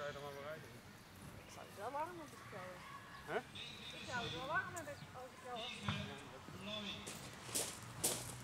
je dan maar weer rijden. Ik zou het wel warm op bestellen. Hè? Ik zou het wel warm hebben als ik wel...